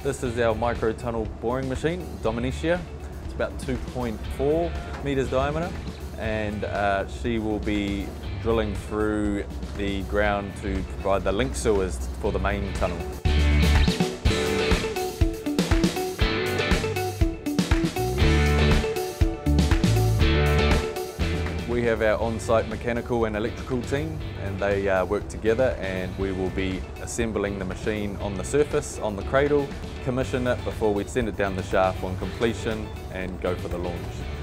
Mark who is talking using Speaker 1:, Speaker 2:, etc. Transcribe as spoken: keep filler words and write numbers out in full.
Speaker 1: This is our micro tunnel boring machine, Domenica. It's about two point four metres diameter, and uh, she will be drilling through the ground to provide the link sewers for the main tunnel. We have our on-site mechanical and electrical team, and they uh, work together, and we will be assembling the machine on the surface, on the cradle, commission it before we send it down the shaft on completion and go for the launch.